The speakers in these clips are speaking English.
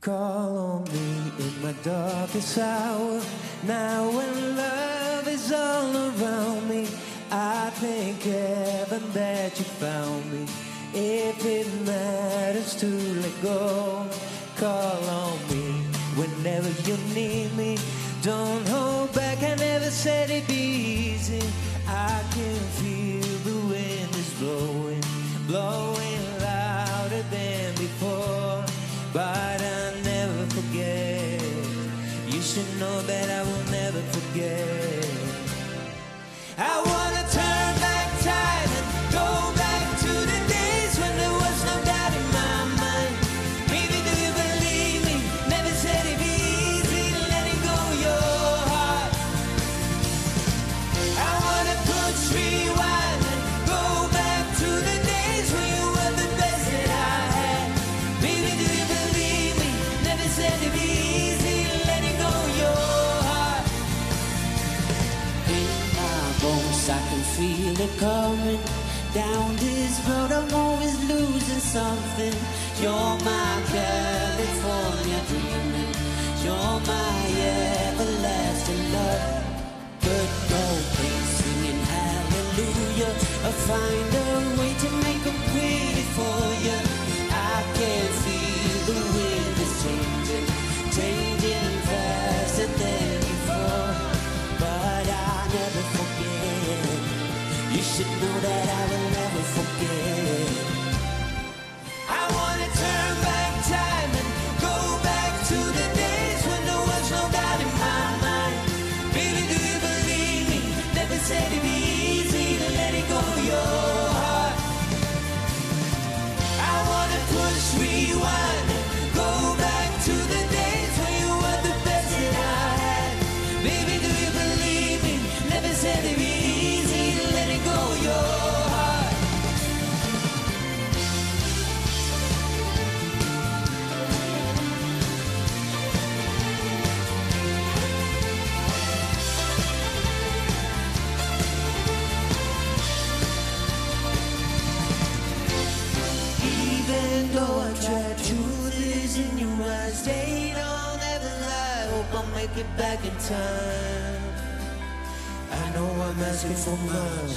Call on me in my darkest hour. Now when love is all around me, I thank heaven that you found me. If it matters to let go, call on me whenever you need me. Don't hold back, I never said it'd be easy. I can feel the wind is blowing, blowing louder than before. But I'll never forget. You should know that I will never forget. I wanna turn back time and go back to the days when there was no doubt in my mind. Maybe do you believe me? Never said it'd be easy letting go your heart. I wanna push rewind and go back to the days when you were the best that I had. Baby, do you believe me? Never said it'd be easy letting go your heart. In my bones I can feel it coming. Down this road I'm always losing something. You're my California dreaming. You're my everlasting love. But no place singing hallelujah. I'll find a way to make them pretty for you. I can feel the wind is changing, changing faster than before. But I'll never forget. You should know that I will never forget. I wanna turn back time and go back to the days when there was no doubt in my mind. Baby, do you believe me? Never said it'd be easy to let it go your heart. I wanna push rewind and go back to the days when you were the best that I had. Baby, do you believe me? Never said it'd be easy to let it go your heart. Even though I tried, truth is in your eyes. They don't ever lie. Hope I'll make it back in time. I know I'm asking for much.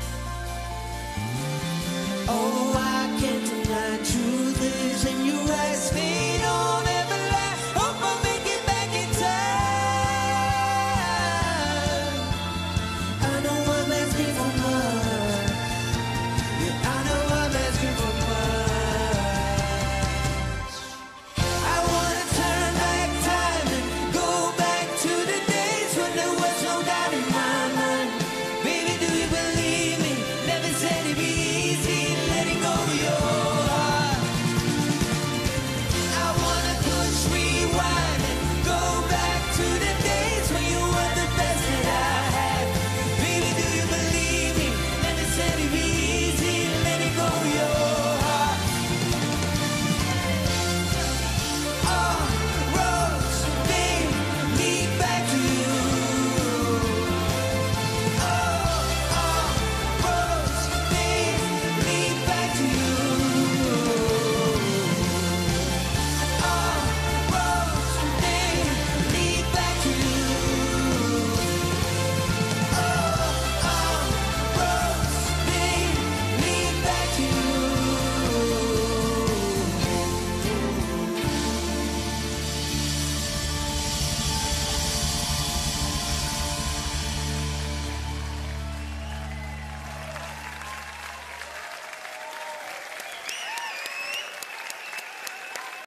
Oh, I can't deny truth is in your eyes.